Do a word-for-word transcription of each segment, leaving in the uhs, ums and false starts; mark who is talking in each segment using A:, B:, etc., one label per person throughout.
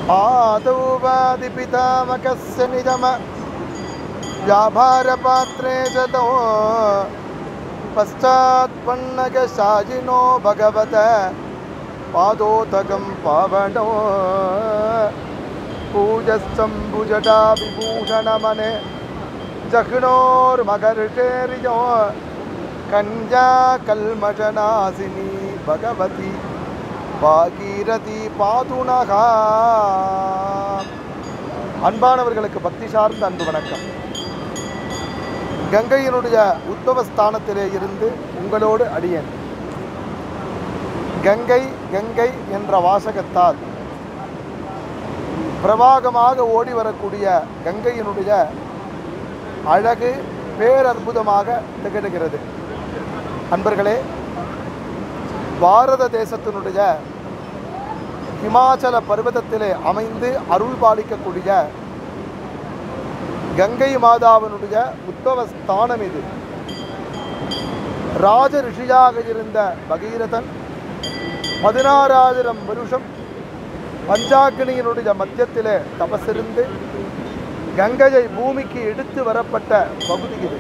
A: आदौवादिपितामकस्य निजम व्यापारपात्रे च तौ पश्चात्पन्नगशायिनो भगवत पादोदकं पावनो पूजस्तम्बुजटा विभूषणमने जघ्नोर्मकर्षेर्यो कन्या कल्मषनासिनी भगवती பாகீரதி பாதுனகா. அன்பானவர்களுக்கு பக்தி சார்ந்த அன்பு வணக்கம். கங்கையினுடைய உத்பவஸ்தானத்திலே இருந்து உங்களோடு அடியேன். கங்கை கங்கை என்ற வாசகத்தால் பிரவாகமாக ஓடி வரக்கூடிய கங்கையினுடைய அழகு பேரற்புதமாக திகழ்கிறது. அன்பர்களே, பாரத தேசத்தினுடைய ஹிமாச்சல பர்வதத்திலே அமைந்து அருள் பாலிக்கக்கூடிய கங்கை மாதாவினுடைய உத்பவஸ்தானம் இது. ராஜ ரிஷியாக இருந்த பகீரதன் பதினாறாயிரம் வருஷம் பஞ்சாக்கினியினுடைய மத்தியத்திலே தபசிருந்து கங்கையை பூமிக்கு எடுத்து வரப்பட்ட பகுதி இது.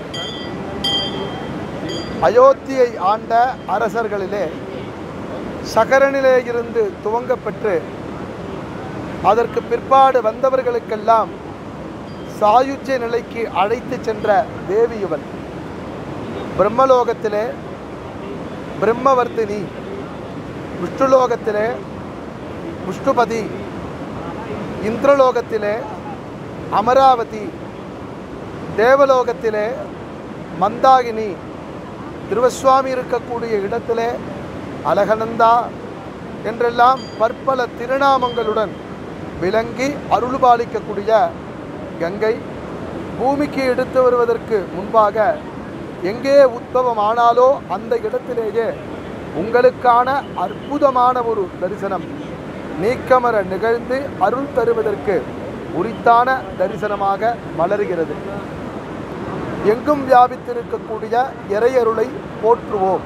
A: அயோத்தியை ஆண்ட அரசர்களிலே சகரனிலே இருந்து துவங்கப்பெற்று அதற்கு பிற்பாடு வந்தவர்களுக்கெல்லாம் சாயுஜ்ய நிலைக்கு அழைத்து சென்ற தேவி இவள். பிரம்மலோகத்திலே பிரம்மவர்த்தினி, விஷ்ணுலோகத்திலே விஷ்ணுபதி, இந்திரலோகத்திலே அமராவதி, தேவலோகத்திலே மந்தாகினி, திருவசுவாமி இருக்கக்கூடிய இடத்திலே அலகநந்தா என்றெல்லாம் பற்பல திருநாமங்களுடன் விளங்கி அருள் பாலிக்கக்கூடிய கங்கை பூமிக்கு எடுத்து வருவதற்கு முன்பாக எங்கே உத்பவம் ஆனாலோ அந்த இடத்திலேயே உங்களுக்கான அற்புதமான ஒரு தரிசனம் நீக்கமர நிகழ்ந்து அருள் தருவதற்கு உரித்தான தரிசனமாக மலர்கிறது. எங்கும் வியாபித்திருக்கக்கூடிய இறையருளை போற்றுவோம்.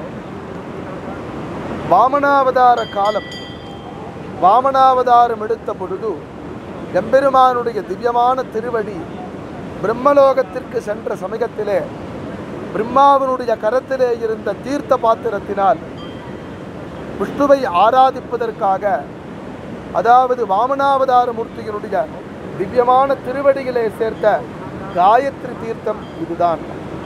A: வாமனாவதார காலம், வாமனாவதாரம் எடுத்த பொழுது எம்பெருமானுடைய திவ்யமான திருவடி பிரம்மலோகத்திற்கு சென்ற சமயத்திலே பிரம்மாவினுடைய கரத்திலே இருந்த தீர்த்த பாத்திரத்தினால் விஷ்ணுவை ஆராதிப்பதற்காக, அதாவது வாமனாவதார மூர்த்தியினுடைய திவ்யமான திருவடிகளை சேர்த்த காயத்ரி தீர்த்தம் இதுதான்.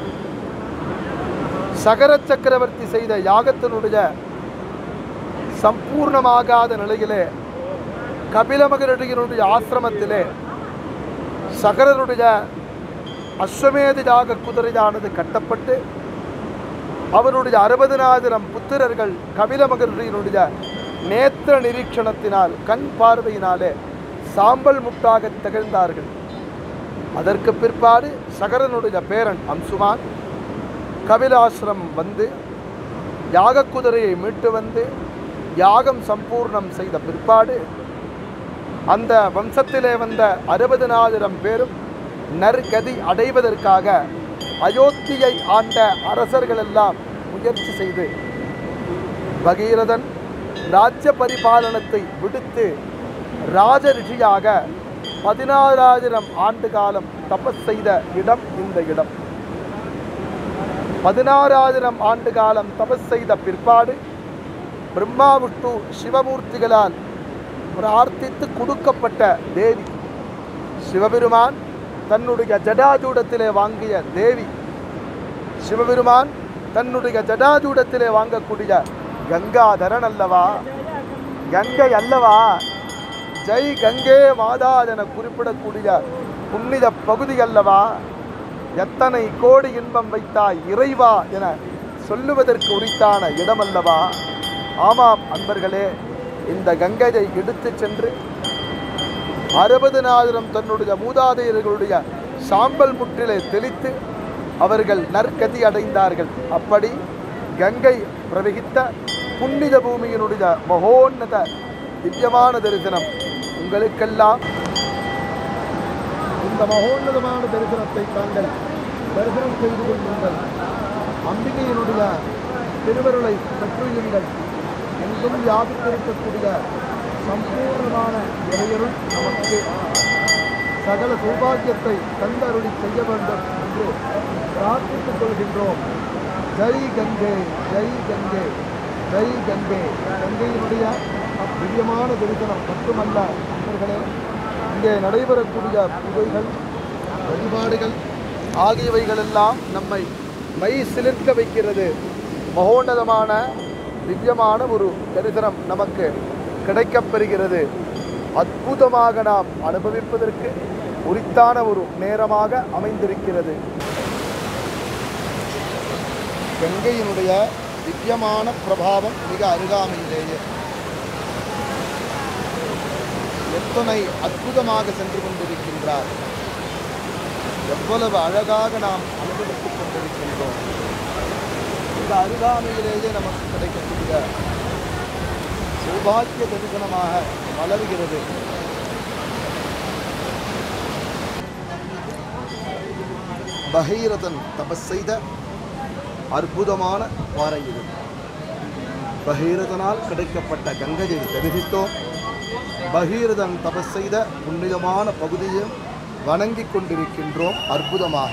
A: சகர சக்கரவர்த்தி செய்த யாகத்தினுடைய சம்பூர்ணமாகாத நிலையிலே கபிலமகனுடைய ஆசிரமத்திலே சகரனுடைய அஸ்வமேத யாக குதிரையானது கட்டப்பட்டு அவருடைய அறுபதினாயிரம் புத்திரர்கள் கபிலமகனுடைய நேத்திர நிரீட்சணத்தினால் கண் பார்வையினாலே சாம்பல் முட்டாக திகழ்ந்தார்கள். அதற்கு பிற்பாடு சகரனுடைய பேரன் அம்சுமான் கபிலாசிரம் வந்து யாக குதிரையை மீட்டு வந்து யாகம் சம்பூர்ணம் செய்த பிற்பாடு அந்த வம்சத்திலே வந்த அறுபதினாயிரம் பேரும் நற்கதி அடைவதற்காக அயோத்தியை ஆண்ட அரசர்களெல்லாம் முயற்சி செய்து பகீரதன் ராஜ்ய பரிபாலனத்தை விடுத்து ராஜ ரிஷியாக பதினாறாயிரம் ஆண்டு காலம் தபஸ் செய்த இடம் இந்த இடம். பதினாறாயிரம் ஆண்டு காலம் தபஸ் செய்த பிற்பாடு பிரம்மா விஷ்ணு சிவமூர்த்திகளால் பிரார்த்தித்து கொடுக்கப்பட்ட தேவி சிவபெருமான் தன்னுடைய ஜடாஜூடத்திலே வாங்கிய தேவி, சிவபெருமான் தன்னுடைய ஜடாஜூடத்திலே வாங்கக்கூடிய கங்காதரன் அல்லவா, கங்கை அல்லவா, ஜெய் கங்கே மாதா என குறிப்பிடக்கூடிய புண்ணித பகுதி அல்லவா, எத்தனை கோடி இன்பம் வைத்தாய் இறைவா என சொல்லுவதற்கு உரித்தான இடமல்லவா. ஆமாம் அன்பர்களே, இந்த கங்கையை எடுத்து சென்று அறுபதினாயிரம் தன்னுடைய மூதாதையர்களுடைய சாம்பல் முற்றிலே தெளித்து அவர்கள் நற்கதி அடைந்தார்கள். அப்படி கங்கை பிரவகித்த புண்ணித பூமியினுடைய மகோன்னத திவ்யமான தரிசனம் உங்களுக்கெல்லாம். இந்த மகோன்னதமான தரிசனத்தை தாங்கள் தரிசனம் செய்து கொள்ளுங்கள். அம்பிகையினுடைய திருவருளை பெற்றுயுங்கள். எங்கும் வியாபித்திருக்கக்கூடிய சம்பூர்ணமான இறையருள் நமக்கு சகல சௌபாகியத்தை தந்தருளி செய்ய வேண்டும் என்று பிரார்த்தித்துக் கொள்கின்றோம். ஜெய் கங்கை, ஜெய் கங்கை, ஜெய் கங்கை. கங்கையினுடைய திவ்யமான தரிசனம் மட்டுமல்ல நண்பர்களே, இங்கே நடைபெறக்கூடிய பூஜைகள், வழிபாடுகள் ஆகியவைகளெல்லாம் நம்மை மெய் சிலிர்க்க வைக்கிறது. மகோன்னதமான திவ்யமான ஒரு தரிசனம் நமக்கு கிடைக்கப்பெறுகிறது. அற்புதமாக நாம் அனுபவிப்பதற்கு உரித்தான ஒரு நேரமாக அமைந்திருக்கிறது. கங்கையினுடைய திவ்யமான பிரபாவம் மிக அருகாமையிலேயே எத்தனை அற்புதமாக சென்று கொண்டிருக்கின்றார். எவ்வளவு அழகாக நாம் அனுபவித்துக் கொண்டிருக்கின்றோம். இந்த அருகாமையிலேயே நமக்கு கிடைக்கக்கூடிய சௌபாக்கிய தரிசனமாக மலர்கிறது. பகீரதன் தபஸ் செய்த அற்புதமான பாறை இது. பகீரதனால் கிடைக்கப்பட்ட கங்கையை தரிசித்தோம். பகீரதன் தபஸ் செய்த புண்ணியமான பகுதியை வணங்கிக் கொண்டிருக்கின்றோம். அற்புதமாக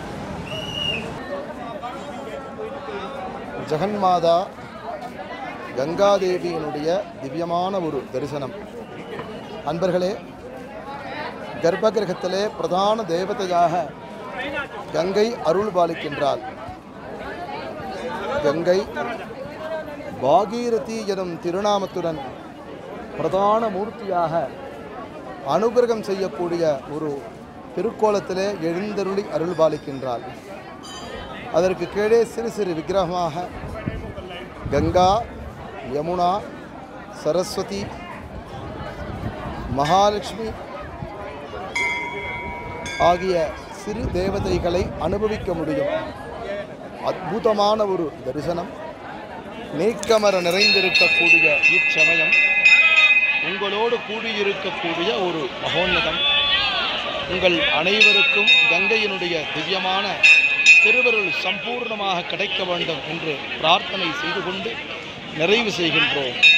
A: ஜெகன்மாதா கங்காதேவியினுடைய திவ்யமான ஒரு தரிசனம். அன்பர்களே, கர்ப்பகிரகத்திலே பிரதான தேவதையாக கங்கை அருள் பாலிக்கின்றாள். கங்கை பாகீரதி எனும் திருநாமத்துடன் பிரதான மூர்த்தியாக அனுகிரகம் செய்யக்கூடிய ஒரு திருக்கோலத்திலே எழுந்தருளி அருள் பாலிக்கின்றாள். அதற்கு கீழே சிறு சிறு விக்கிரகமாக கங்கா, யமுனா, சரஸ்வதி, மகாலட்சுமி ஆகிய சிறு தேவதைகளை அனுபவிக்க முடியும். அற்புதமான ஒரு தரிசனம். நீக்கமர நிறைந்திருக்கக்கூடிய இச்சமயம் உங்களோடு கூடியிருக்கக்கூடிய ஒரு மகோன்னதம். உங்கள் அனைவருக்கும் கங்கையினுடைய திவ்யமான திருவருள் சம்பூர்ணமாக கிடைக்க வேண்டும் என்று பிரார்த்தனை செய்து கொண்டு நிறைவு செய்கின்றோம்.